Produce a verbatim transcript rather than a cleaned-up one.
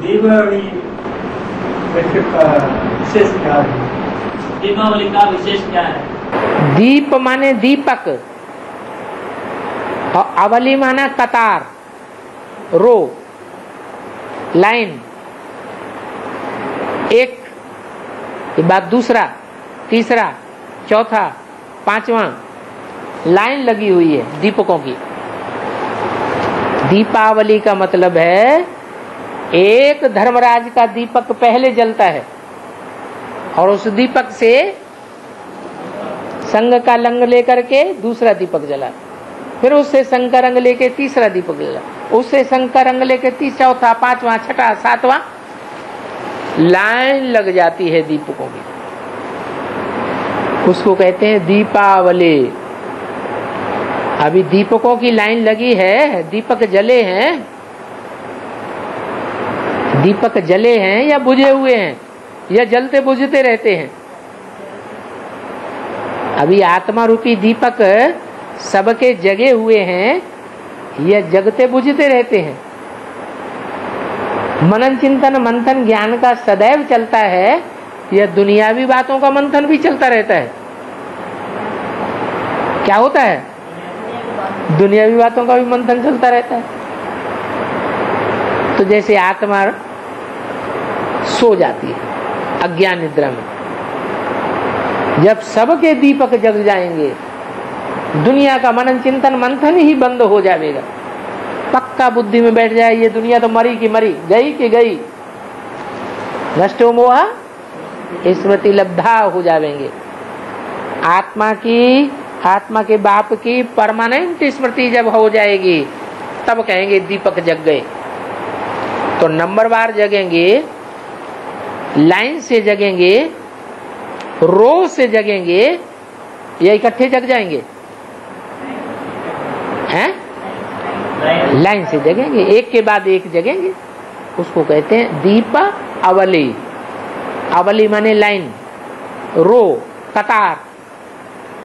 दीपावली का विशेष क्या है? दीपावली का विशेष क्या है? दीप माने दीपक और अवली माना कतार, रो, लाइन, एक के बाद दूसरा, तीसरा, चौथा, पांचवा लाइन लगी हुई है दीपकों की। दीपावली का मतलब है एक धर्मराज का दीपक पहले जलता है और उस दीपक से संग का रंग लेकर के दूसरा दीपक जला, फिर उससे संग का रंग लेके तीसरा दीपक जला, उससे संग का रंग लेके तीस, चौथा, पांचवा, छठा, सातवां लाइन लग जाती है दीपकों की। उसको कहते हैं दीपावली। अभी दीपकों की लाइन लगी है, दीपक जले हैं, दीपक जले हैं या बुझे हुए हैं या जलते बुझते रहते हैं। अभी आत्मा रूपी दीपक सबके जगे हुए हैं या जगते बुझते रहते हैं। मनन चिंतन मंथन ज्ञान का सदैव चलता है या दुनियावी बातों का मंथन भी चलता रहता है? क्या होता है? दुनियावी बातों का भी मंथन चलता रहता है। तो जैसे आत्मा सो जाती है अज्ञान निद्रा में, जब सबके दीपक जग जाएंगे दुनिया का मनन चिंतन मंथन ही बंद हो जाएगा। पक्का बुद्धि में बैठ जाए ये दुनिया तो मरी की मरी, गई की गई, नष्टो मोहा स्मृति लब्धा हो जाएंगे। आत्मा की, आत्मा के बाप की परमानेंट स्मृति जब हो जाएगी तब कहेंगे दीपक जग गए। तो नंबरवार जगेंगे, लाइन से जगेंगे, रो से जगेंगे या इकट्ठे जग जाएंगे? हैं? लाइन से जगेंगे, एक के बाद एक जगेंगे। उसको कहते हैं दीपा अवली। अवली माने लाइन, रो, कतार,